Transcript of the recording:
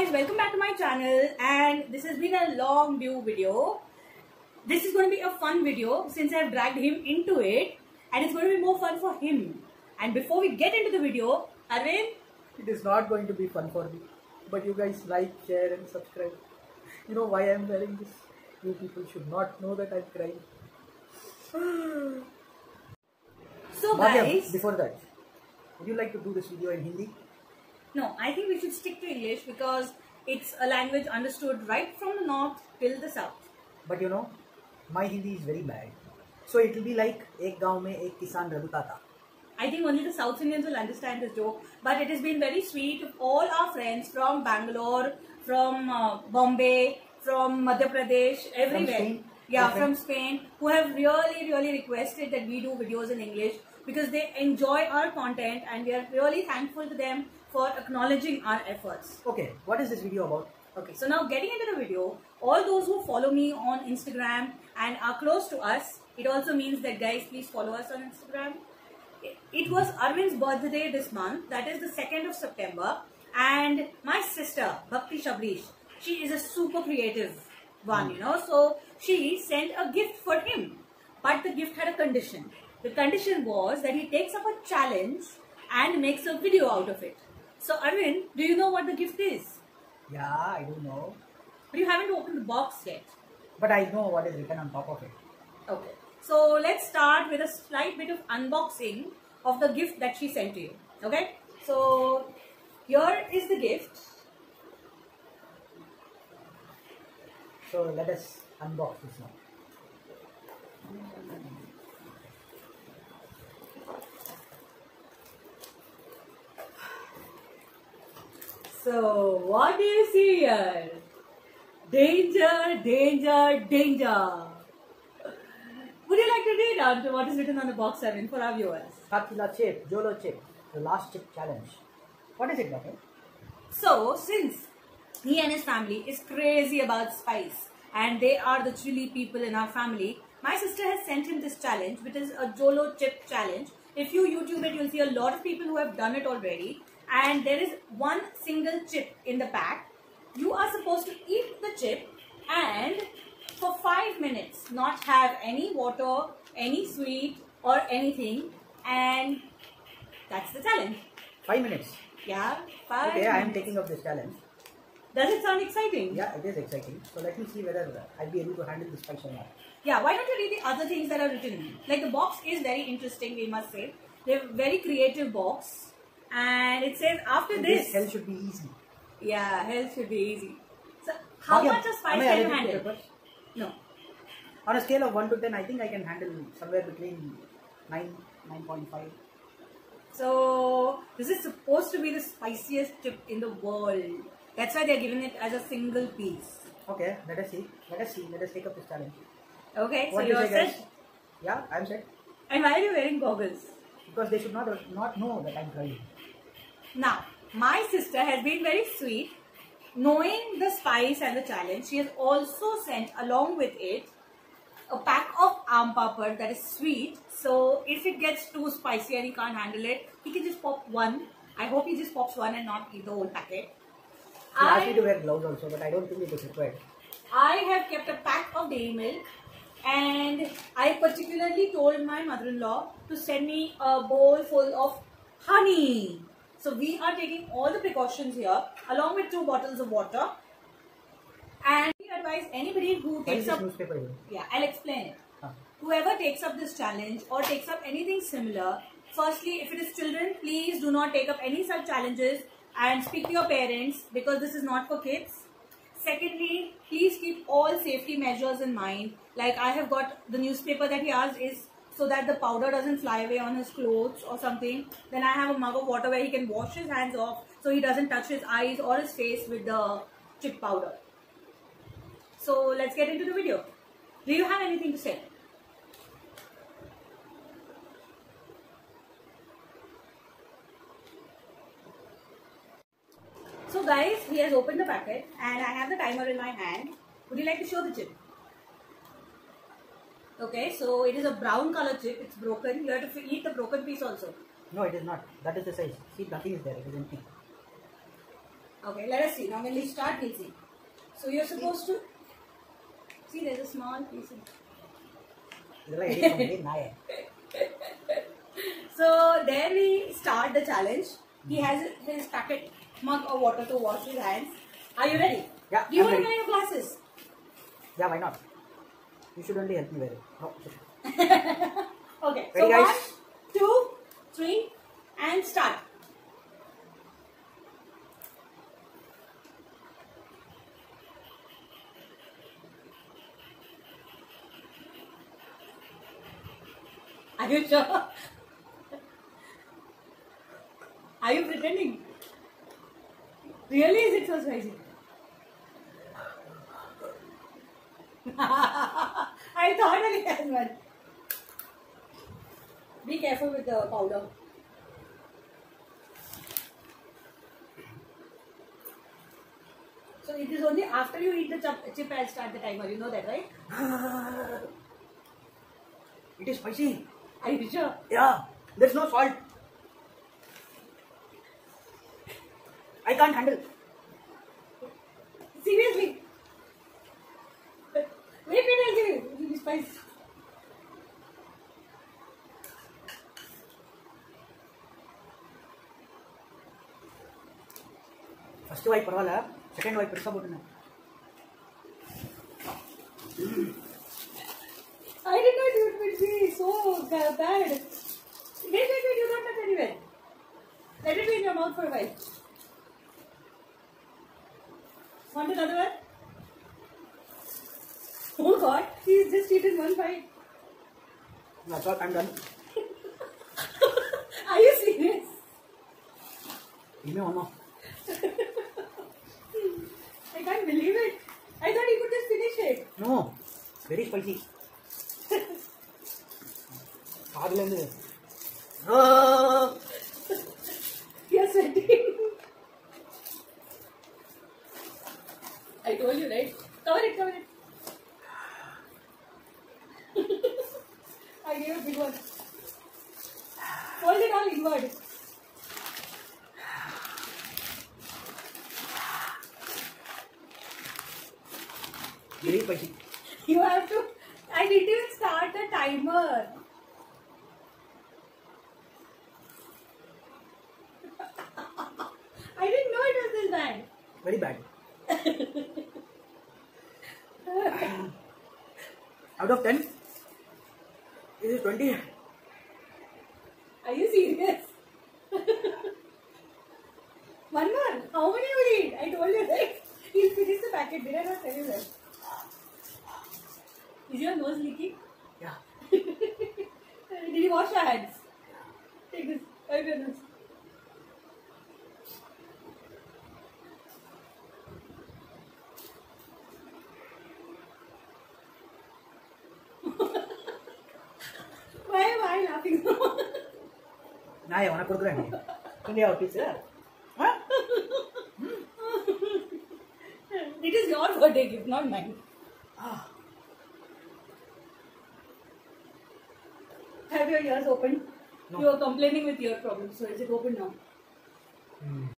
guys, welcome back to my channel, and this has been a long due video. This is going to be a fun video since I've dragged him into it, and it's going to be more fun for him. And before we get into the video, Arvind, it is not going to be fun for me, but you guys like, share and subscribe. You know why I'm wearing this? You people should not know that I'm crying. So guys, before that, would you like to do this video in Hindi? No, I think we should stick to English because it's a language understood right from the north till the south. But you know, my Hindi is very bad. So it will be like एक गांव में एक किसान रघुता था. I think only the South Indians will understand this joke, but it has been very sweet of all our friends from Bangalore, from Bombay, from Madhya Pradesh, everywhere. From Spain? Yeah, from Spain, who have really requested that we do videos in English because they enjoy our content and we are really thankful to them for acknowledging our efforts. Okay, what is this video about? Okay, so now getting into the video, all those who follow me on Instagram and are close to us, it also means that guys, please follow us on Instagram. It was Arvind's birthday this month, that is the 2nd of September, and my sister, Bhakti Shabrish, she is a super creative one, you know, so she sent a gift for him, but the gift had a condition. The condition was that he takes up a challenge and makes a video out of it. So Arvind, do you know what the gift is? Yeah, I don't know. But you haven't opened the box yet. But I know what is written on top of it. Okay. So let's start with a slight bit of unboxing of the gift that she sent to you. Okay. So here is the gift. So let us unbox this now. So what do you see here? Danger, danger, danger. Would you like to read out what is written on the box, Arvind, for our viewers? Katila chip, Jolo chip, the last chip challenge. What is it, Doctor? So, since he and his family is crazy about spice and they are the chili people in our family, my sister has sent him this challenge, which is a Jolo chip challenge. If you YouTube it, you'll see a lot of people who have done it already. And there is one single chip in the pack. You are supposed to eat the chip and for 5 minutes not have any water, any sweet or anything, and that's the challenge. 5 minutes? Yeah, 5 Okay, minutes. I am taking up this challenge. Does it sound exciting? Yeah, it is exciting. So let me see whether I'll be able to handle this spice or not. Yeah, why don't you read the other things that are written? Like the box is very interesting, we must say. They're very creative box. And it says after this... hell should be easy. Yeah, hell should be easy. So, how much of spice can you handle? No. On a scale of 1 to 10, I think I can handle somewhere between 9, 9.5. So, this is supposed to be the spiciest chip in the world. That's why they're giving it as a single piece. Okay, let us see. Let us see. Let us take up this challenge. Okay, What so do you're you say, guys? set? Yeah, I'm set. And why are you wearing goggles? Because they should not know that I'm crying. Now, my sister has been very sweet. Knowing the spice and the challenge, she has also sent along with it a pack of aam papad that is sweet. So, if it gets too spicy and he can't handle it, he can just pop one. I hope he just pops one and not eat the whole packet. He asked me to wear gloves also, but I don't think it is required. I have kept a pack of dairy milk, and I particularly told my mother-in-law to send me a bowl full of honey. So we are taking all the precautions here along with 2 bottles of water. And we advise anybody who takes up... newspaper here? Yeah, I'll explain it. Whoever takes up this challenge or takes up anything similar, firstly, if it is children, please do not take up any such challenges and speak to your parents because this is not for kids. Secondly, please keep all safety measures in mind. Like I have got the newspaper that he asked is so that the powder doesn't fly away on his clothes or something. Then I have a mug of water where he can wash his hands off so he doesn't touch his eyes or his face with the chip powder. So let's get into the video. Do you have anything to say? So guys, he has opened the packet and I have the timer in my hand. Would you like to show the chip? Okay, so it is a brown color chip. It's broken. You have to eat the broken piece also. No, it is not. That is the size. See, nothing is there. It is empty. Okay, let us see. Now when we start, we'll see. So you're supposed to see. There's a small piece. So there we start the challenge. He has his packet mug of water to wash his hands. Are you ready? Yeah. Do you want to wear your glasses? Yeah, why not? You should only help me wear it. No. Okay. Ready, So guys? 1, 2, 3, and start. Are you sure? Are you pretending? Really, is it so spicy? I thought only as one. Be careful with the powder. So it is only after you eat the chip I'll start the timer. You know that, right? It is spicy. Are you sure? Yeah. There's no salt. I can't handle. Seriously? Wait, I'll give you. It will be spicy. First wipe பரவாயில்ல, second wipe பெருசா போட்டுனேன். I did not do it would be so bad. Wait, you don't touch anywhere. Let it be in your mouth for a while. Want another one? Oh God, he's just eaten one bite. That's all, I'm done. Are you serious? Give me one more. I can't believe it. I thought he could just finish it. No, very spicy. காதுலேருந்து You're sweating. I told you, right? Cover it. I gave a big one. Hold it all inward. very spicy. You have to. I need to start the timer. I didn't know it was this bad. Very bad. Out of 10, this is 20. Are you serious? One more. How many will you eat? I told you, right? He'll finish the packet. Did I not tell you that? Is your nose leaking? Yeah. Did you wash your hands? Take this. Wipe your nose. Why am I laughing? நான் உனக்கு கொடுக்குறேன். India piece. It is your birthday gift, not mine. Have your ears open? No. You are complaining with ear problems, so is it open now?